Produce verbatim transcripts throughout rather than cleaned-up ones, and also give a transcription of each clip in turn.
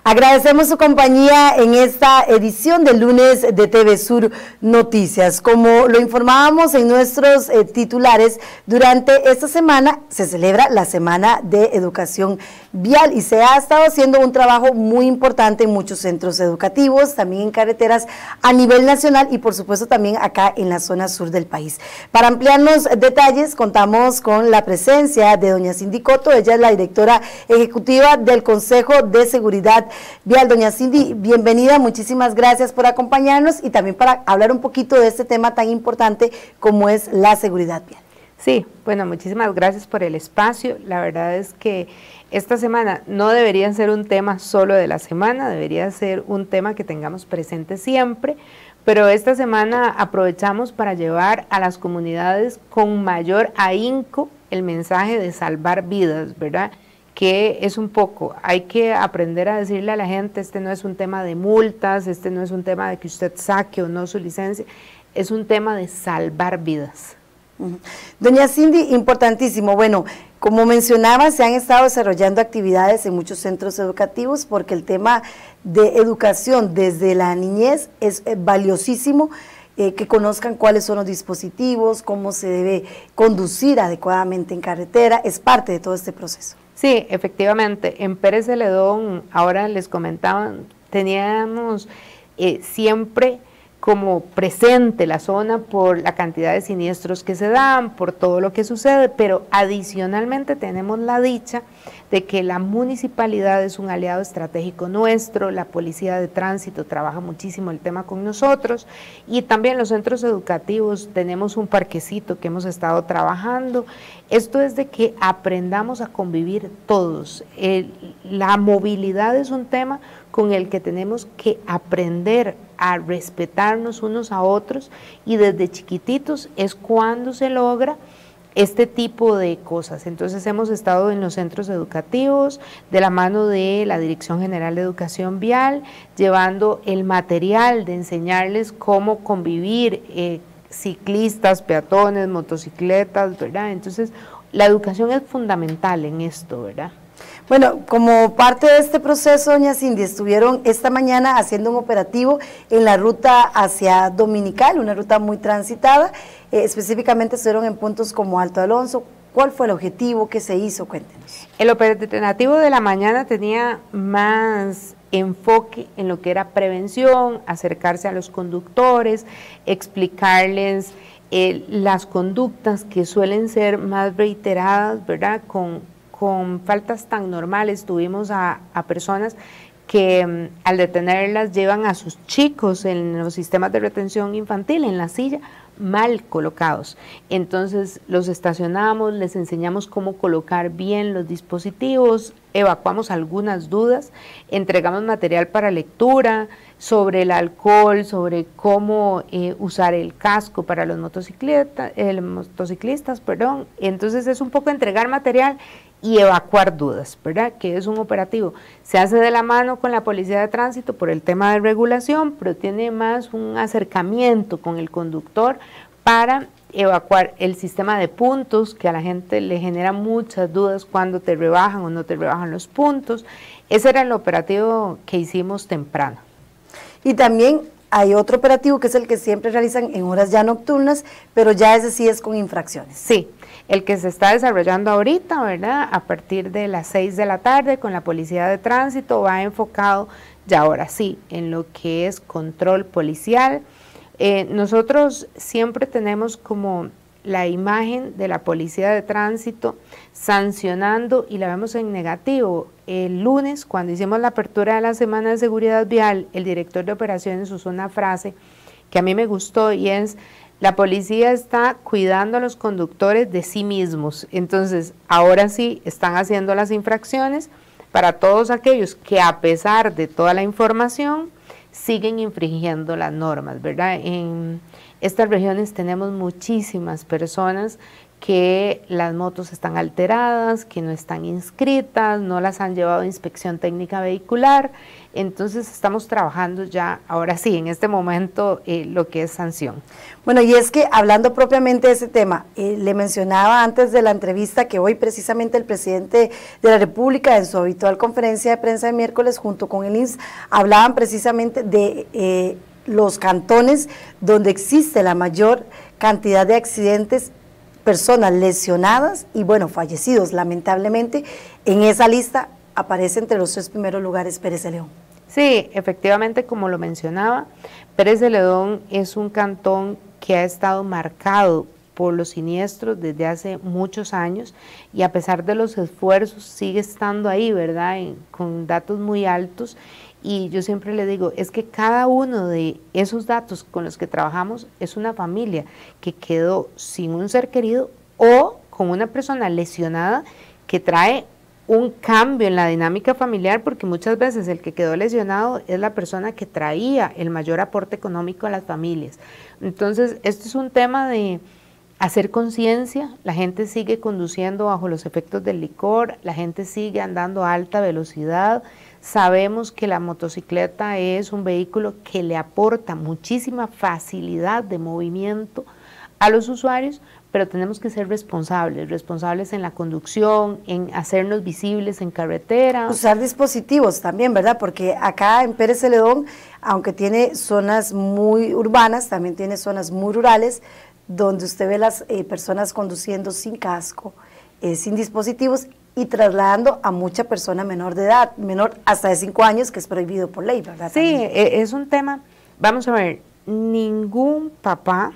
Agradecemos su compañía en esta edición del lunes de T V Sur Noticias. Como lo informábamos en nuestros eh, titulares, durante esta semana se celebra la Semana de Educación Vial y se ha estado haciendo un trabajo muy importante en muchos centros educativos, también en carreteras a nivel nacional y por supuesto también acá en la zona sur del país. Para ampliarnos detalles, contamos con la presencia de doña Cindy Coto. Ella es la directora ejecutiva del Consejo de Seguridad Vial. Doña Cindy, bienvenida, muchísimas gracias por acompañarnos y también para hablar un poquito de este tema tan importante como es la seguridad vial. Sí, bueno, muchísimas gracias por el espacio. La verdad es que esta semana no debería ser un tema solo de la semana, debería ser un tema que tengamos presente siempre, pero esta semana aprovechamos para llevar a las comunidades con mayor ahínco el mensaje de salvar vidas, ¿verdad?, que es un poco, hay que aprender a decirle a la gente, este no es un tema de multas, este no es un tema de que usted saque o no su licencia, es un tema de salvar vidas. Uh-huh. Doña Cindy, importantísimo, bueno, como mencionaba, se han estado desarrollando actividades en muchos centros educativos porque el tema de educación desde la niñez es eh, valiosísimo. Eh, que conozcan cuáles son los dispositivos, cómo se debe conducir adecuadamente en carretera, es parte de todo este proceso. Sí, efectivamente, en Pérez Celedón, ahora les comentaban, teníamos eh, siempre como presente la zona por la cantidad de siniestros que se dan, por todo lo que sucede, pero adicionalmente tenemos la dicha de que la municipalidad es un aliado estratégico nuestro, la policía de tránsito trabaja muchísimo el tema con nosotros y también los centros educativos tenemos un parquecito que hemos estado trabajando. Esto es de que aprendamos a convivir todos. El, la movilidad es un tema con el que tenemos que aprender a respetarnos unos a otros y desde chiquititos es cuando se logra este tipo de cosas. Entonces hemos estado en los centros educativos de la mano de la Dirección General de Educación Vial, llevando el material de enseñarles cómo convivir eh, ciclistas, peatones, motocicletas, ¿verdad? Entonces la educación es fundamental en esto, ¿verdad? Bueno, como parte de este proceso, doña Cindy, estuvieron esta mañana haciendo un operativo en la ruta hacia Dominical, una ruta muy transitada, eh, específicamente estuvieron en puntos como Alto Alonso. ¿Cuál fue el objetivo? ¿Qué se hizo? Cuéntenos. El operativo de la mañana tenía más enfoque en lo que era prevención, acercarse a los conductores, explicarles eh, las conductas que suelen ser más reiteradas, ¿verdad?, con con faltas tan normales. Tuvimos a, a personas que um, al detenerlas llevan a sus chicos en los sistemas de retención infantil en la silla mal colocados, entonces los estacionamos, les enseñamos cómo colocar bien los dispositivos, evacuamos algunas dudas, entregamos material para lectura sobre el alcohol, sobre cómo eh, usar el casco para los motocicletas, eh, motociclistas, perdón. Entonces es un poco entregar material y evacuar dudas, ¿verdad?, que es un operativo. Se hace de la mano con la policía de tránsito por el tema de regulación, pero tiene más un acercamiento con el conductor para evacuar el sistema de puntos, que a la gente le genera muchas dudas cuando te rebajan o no te rebajan los puntos. Ese era el operativo que hicimos temprano. Y también hay otro operativo que es el que siempre realizan en horas ya nocturnas, pero ya ese sí es con infracciones. Sí, el que se está desarrollando ahorita, ¿verdad?, a partir de las seis de la tarde con la policía de tránsito, va enfocado ya ahora sí en lo que es control policial. Eh, nosotros siempre tenemos como la imagen de la policía de tránsito sancionando y la vemos en negativo. El lunes, cuando hicimos la apertura de la Semana de Seguridad Vial, el director de operaciones usó una frase que a mí me gustó y es: la policía está cuidando a los conductores de sí mismos. Entonces, ahora sí están haciendo las infracciones para todos aquellos que a pesar de toda la información siguen infringiendo las normas, ¿verdad? En estas regiones tenemos muchísimas personas que las motos están alteradas, que no están inscritas, no las han llevado a inspección técnica vehicular. Entonces estamos trabajando ya, ahora sí, en este momento, eh, lo que es sanción. Bueno, y es que hablando propiamente de ese tema, eh, le mencionaba antes de la entrevista que hoy precisamente el presidente de la República, en su habitual conferencia de prensa de miércoles, junto con el I N S, hablaban precisamente de eh, los cantones donde existe la mayor cantidad de accidentes, personas lesionadas y, bueno, fallecidos. Lamentablemente, en esa lista aparece entre los tres primeros lugares Pérez de León. Sí, efectivamente, como lo mencionaba, Pérez de León es un cantón que ha estado marcado por los siniestros desde hace muchos años y a pesar de los esfuerzos sigue estando ahí, ¿verdad?, en, con datos muy altos. Y yo siempre le digo, es que cada uno de esos datos con los que trabajamos es una familia que quedó sin un ser querido o con una persona lesionada que trae un cambio en la dinámica familiar, porque muchas veces el que quedó lesionado es la persona que traía el mayor aporte económico a las familias. Entonces, esto es un tema de hacer conciencia. La gente sigue conduciendo bajo los efectos del licor, la gente sigue andando a alta velocidad. Sabemos que la motocicleta es un vehículo que le aporta muchísima facilidad de movimiento a los usuarios, pero tenemos que ser responsables, responsables en la conducción, en hacernos visibles en carretera. Usar dispositivos también, ¿verdad? Porque acá en Pérez de León, aunque tiene zonas muy urbanas, también tiene zonas muy rurales, donde usted ve las eh, personas conduciendo sin casco, eh, sin dispositivos, y trasladando a mucha persona menor de edad, menor hasta de cinco años, que es prohibido por ley, ¿verdad? Sí, también es un tema, vamos a ver, ningún papá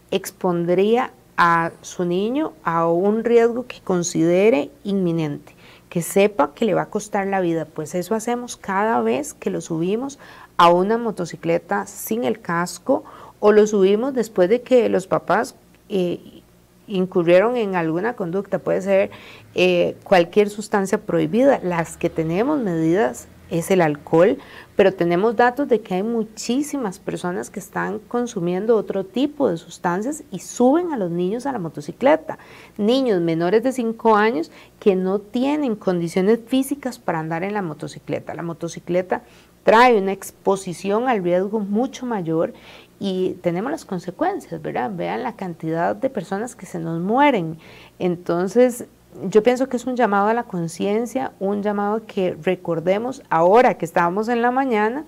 expondría a su niño a un riesgo que considere inminente, que sepa que le va a costar la vida. Pues eso hacemos cada vez que lo subimos a una motocicleta sin el casco o lo subimos después de que los papás eh, incurrieron en alguna conducta, puede ser eh, cualquier sustancia prohibida. Las que tenemos medidas es el alcohol, pero tenemos datos de que hay muchísimas personas que están consumiendo otro tipo de sustancias y suben a los niños a la motocicleta, niños menores de cinco años que no tienen condiciones físicas para andar en la motocicleta. La motocicleta trae una exposición al riesgo mucho mayor y tenemos las consecuencias, ¿verdad? Vean la cantidad de personas que se nos mueren. Entonces, yo pienso que es un llamado a la conciencia, un llamado que recordemos. Ahora que estábamos en la mañana,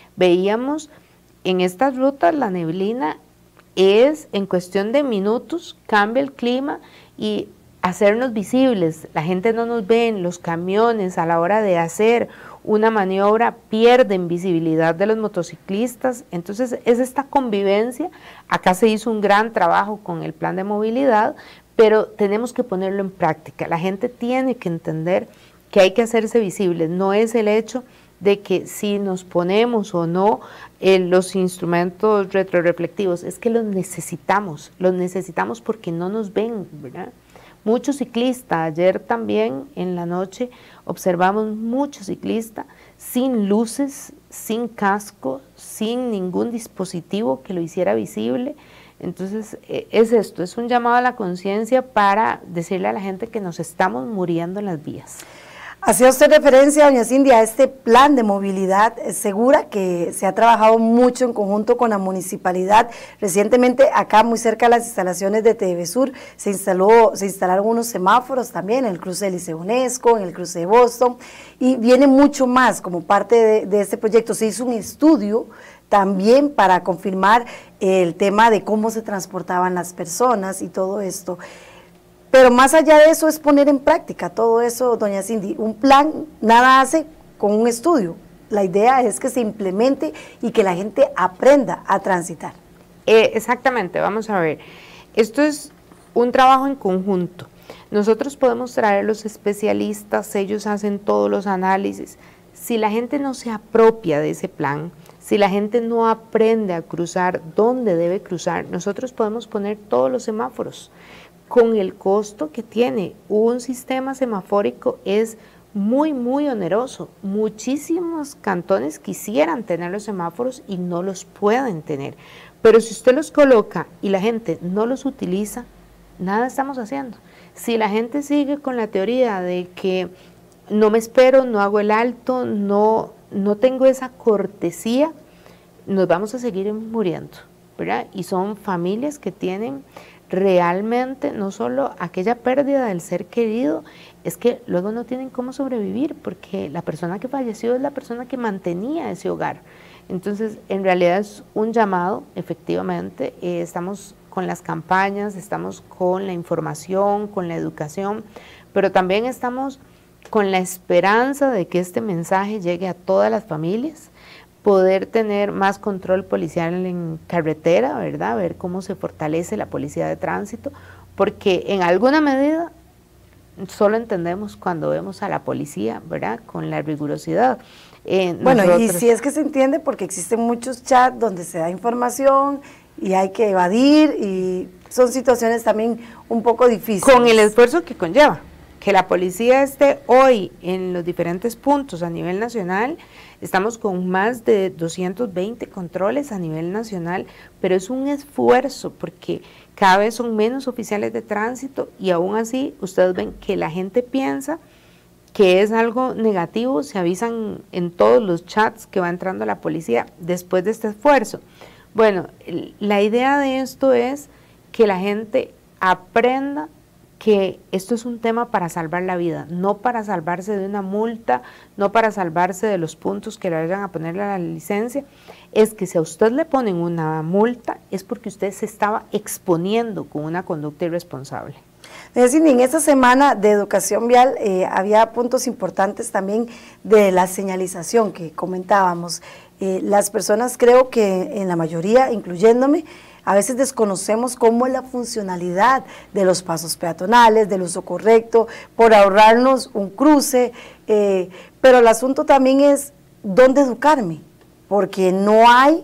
veíamos en estas rutas la neblina es en cuestión de minutos, cambia el clima y hacernos visibles. La gente no nos ve, los camiones a la hora de hacer una maniobra pierden visibilidad de los motociclistas. Entonces es esta convivencia. Acá se hizo un gran trabajo con el plan de movilidad, pero tenemos que ponerlo en práctica. La gente tiene que entender que hay que hacerse visibles. No es el hecho de que si nos ponemos o no eh, los instrumentos retroreflectivos, es que los necesitamos, los necesitamos porque no nos ven, ¿verdad? Muchos ciclistas, ayer también en la noche observamos muchos ciclistas sin luces, sin casco, sin ningún dispositivo que lo hiciera visible. Entonces es esto, es un llamado a la conciencia para decirle a la gente que nos estamos muriendo en las vías. Hacía usted referencia, doña Cindy, a este plan de movilidad segura que se ha trabajado mucho en conjunto con la municipalidad. Recientemente acá muy cerca de las instalaciones de Televesur se instaló, se instalaron unos semáforos también en el cruce del Liceo UNESCO, en el cruce de Boston, y viene mucho más como parte de, de este proyecto. Se hizo un estudio también para confirmar el tema de cómo se transportaban las personas y todo esto. Pero más allá de eso es poner en práctica todo eso, doña Cindy. Un plan nada hace con un estudio. La idea es que se implemente y que la gente aprenda a transitar. Eh, exactamente, vamos a ver. Esto es un trabajo en conjunto. Nosotros podemos traer los especialistas, ellos hacen todos los análisis. Si la gente no se apropia de ese plan, si la gente no aprende a cruzar dónde debe cruzar, nosotros podemos poner todos los semáforos. Con el costo que tiene un sistema semafórico es muy, muy oneroso. Muchísimos cantones quisieran tener los semáforos y no los pueden tener. Pero si usted los coloca y la gente no los utiliza, nada estamos haciendo. Si la gente sigue con la teoría de que no me espero, no hago el alto, no, no tengo esa cortesía, nos vamos a seguir muriendo, ¿verdad? Y son familias que tienen realmente no solo aquella pérdida del ser querido, es que luego no tienen cómo sobrevivir, porque la persona que falleció es la persona que mantenía ese hogar. Entonces, en realidad es un llamado, efectivamente, eh, estamos con las campañas, estamos con la información, con la educación, pero también estamos con la esperanza de que este mensaje llegue a todas las familias, poder tener más control policial en carretera, ¿verdad? Ver cómo se fortalece la policía de tránsito, porque en alguna medida solo entendemos cuando vemos a la policía, ¿verdad? Con la rigurosidad. Eh, bueno, nosotros... y si es que se entiende, porque existen muchos chats donde se da información y hay que evadir, y son situaciones también un poco difíciles. Con el esfuerzo que conlleva. Que la policía esté hoy en los diferentes puntos a nivel nacional, estamos con más de doscientos veinte controles a nivel nacional, pero es un esfuerzo porque cada vez son menos oficiales de tránsito y aún así ustedes ven que la gente piensa que es algo negativo, se avisan en todos los chats que va entrando la policía después de este esfuerzo. Bueno, la idea de esto es que la gente aprenda que esto es un tema para salvar la vida, no para salvarse de una multa, no para salvarse de los puntos que le vayan a ponerle a la licencia, es que si a usted le ponen una multa es porque usted se estaba exponiendo con una conducta irresponsable. Es decir, en esta semana de educación vial eh, había puntos importantes también de la señalización que comentábamos. Eh, las personas, creo que en la mayoría, incluyéndome, a veces desconocemos cómo es la funcionalidad de los pasos peatonales, del uso correcto, por ahorrarnos un cruce, eh, pero el asunto también es dónde educarme, porque no hay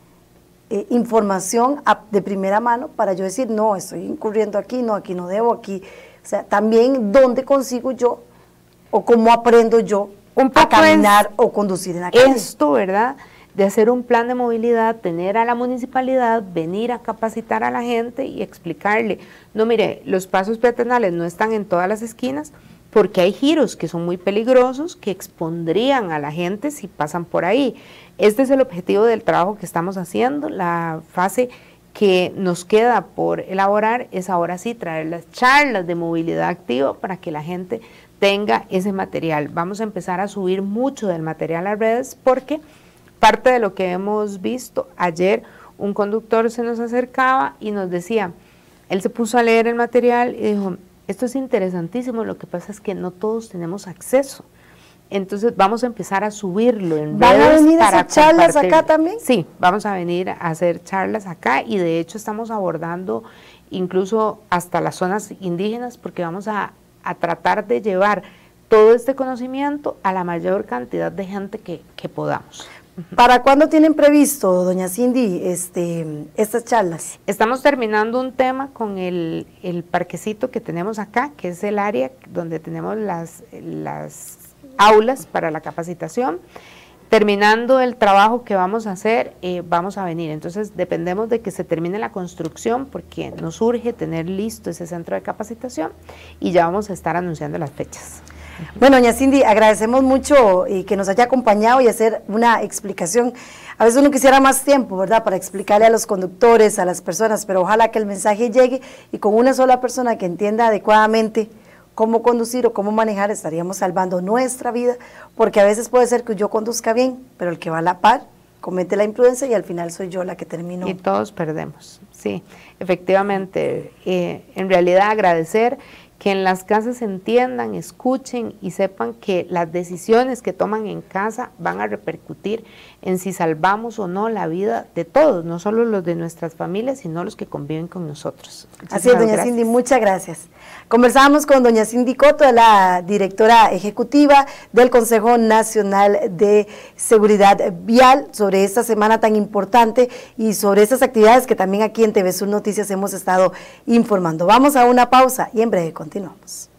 eh, información de primera mano para yo decir, no, estoy incurriendo aquí, no, aquí no debo, aquí, o sea, también dónde consigo yo o cómo aprendo yo un poco a caminar o conducir en la calle. Esto, ¿verdad?, de hacer un plan de movilidad, tener a la municipalidad, venir a capacitar a la gente y explicarle, no, mire, los pasos peatonales no están en todas las esquinas porque hay giros que son muy peligrosos que expondrían a la gente si pasan por ahí. Este es el objetivo del trabajo que estamos haciendo. La fase que nos queda por elaborar es ahora sí traer las charlas de movilidad activa para que la gente tenga ese material. Vamos a empezar a subir mucho del material a redes porque parte de lo que hemos visto, ayer un conductor se nos acercaba y nos decía, él se puso a leer el material y dijo, esto es interesantísimo, lo que pasa es que no todos tenemos acceso, entonces vamos a empezar a subirlo en redes. ¿Van a venir a hacer charlas acá también? Sí, vamos a venir a hacer charlas acá y de hecho estamos abordando incluso hasta las zonas indígenas porque vamos a, a tratar de llevar todo este conocimiento a la mayor cantidad de gente que, que podamos. ¿Para cuándo tienen previsto, doña Cindy, este, estas charlas? Estamos terminando un tema con el, el parquecito que tenemos acá, que es el área donde tenemos las, las aulas para la capacitación. Terminando el trabajo que vamos a hacer, eh, vamos a venir. Entonces dependemos de que se termine la construcción porque nos urge tener listo ese centro de capacitación y ya vamos a estar anunciando las fechas. Bueno, doña Cindy, agradecemos mucho y que nos haya acompañado y hacer una explicación. A veces uno quisiera más tiempo, ¿verdad?, para explicarle a los conductores, a las personas, pero ojalá que el mensaje llegue y con una sola persona que entienda adecuadamente cómo conducir o cómo manejar, estaríamos salvando nuestra vida, porque a veces puede ser que yo conduzca bien, pero el que va a la par comete la imprudencia y al final soy yo la que termino. Y todos perdemos, sí, efectivamente. Eh, en realidad agradecer que en las casas entiendan, escuchen y sepan que las decisiones que toman en casa van a repercutir en si salvamos o no la vida de todos, no solo los de nuestras familias, sino los que conviven con nosotros. Muchísimas Así es, doña gracias. Cindy, muchas gracias. Conversábamos con doña Cindy Coto, la directora ejecutiva del Consejo Nacional de Seguridad Vial, sobre esta semana tan importante y sobre estas actividades que también aquí en T V Sur Noticias hemos estado informando. Vamos a una pausa y en breve continuamos.